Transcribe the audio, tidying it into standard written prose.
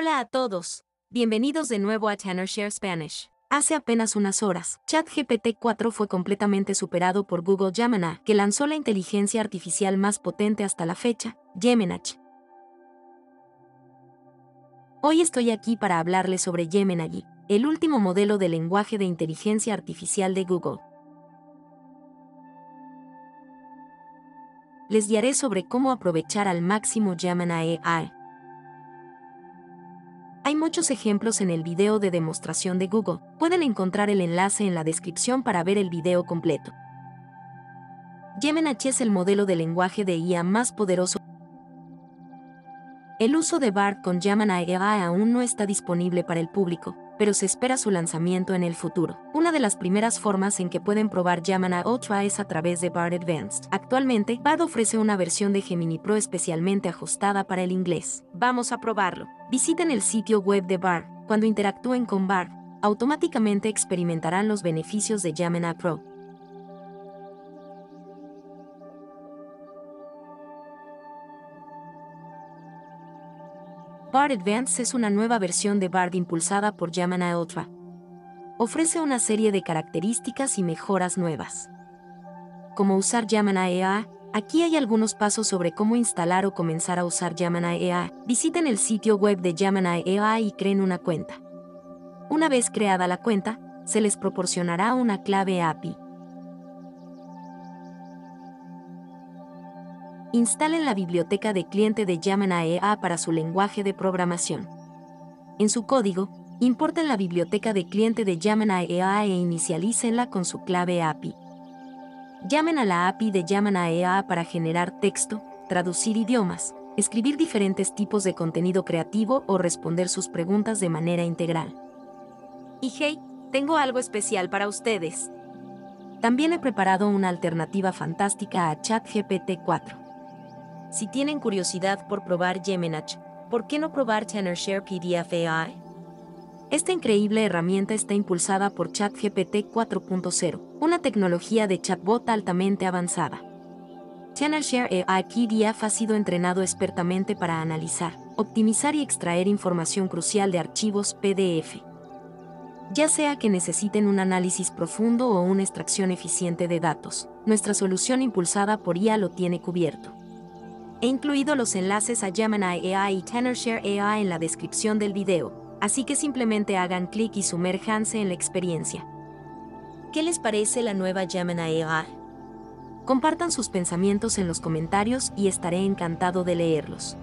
Hola a todos. Bienvenidos de nuevo a TenorShare Spanish. Hace apenas unas horas, ChatGPT 4 fue completamente superado por Google Gemini, que lanzó la inteligencia artificial más potente hasta la fecha, Gemini. Hoy estoy aquí para hablarles sobre Gemini, el último modelo de lenguaje de inteligencia artificial de Google. Les guiaré sobre cómo aprovechar al máximo Gemini AI. Hay muchos ejemplos en el video de demostración de Google. Pueden encontrar el enlace en la descripción para ver el video completo. Gemini es el modelo de lenguaje de IA más poderoso. El uso de Bard con Gemini AI aún no está disponible para el público, pero se espera su lanzamiento en el futuro. Una de las primeras formas en que pueden probar Gemini Ultra es a través de Bard Advanced. Actualmente, Bard ofrece una versión de Gemini Pro especialmente ajustada para el inglés. Vamos a probarlo. Visiten el sitio web de Bard. Cuando interactúen con Bard, automáticamente experimentarán los beneficios de Gemini Pro. Bard Advanced es una nueva versión de Bard impulsada por Gemini Ultra. Ofrece una serie de características y mejoras nuevas. Cómo usar Gemini AI. Aquí hay algunos pasos sobre cómo instalar o comenzar a usar Gemini AI. Visiten el sitio web de Gemini AI y creen una cuenta. Una vez creada la cuenta, se les proporcionará una clave API. Instalen la biblioteca de cliente de Gemini AI para su lenguaje de programación. En su código, importen la biblioteca de cliente de Gemini AI e inicialícenla con su clave API. Llamen a la API de Gemini AI para generar texto, traducir idiomas, escribir diferentes tipos de contenido creativo o responder sus preguntas de manera integral. Y hey, tengo algo especial para ustedes. También he preparado una alternativa fantástica a ChatGPT 4. Si tienen curiosidad por probar Gemini, ¿por qué no probar TenorShare PDF AI? Esta increíble herramienta está impulsada por ChatGPT 4.0, una tecnología de chatbot altamente avanzada. TenorShare AI PDF ha sido entrenado expertamente para analizar, optimizar y extraer información crucial de archivos PDF. Ya sea que necesiten un análisis profundo o una extracción eficiente de datos, nuestra solución impulsada por IA lo tiene cubierto. He incluido los enlaces a Gemini AI y TenorShare AI en la descripción del video, así que simplemente hagan clic y sumérjanse en la experiencia. ¿Qué les parece la nueva Gemini AI? Compartan sus pensamientos en los comentarios y estaré encantado de leerlos.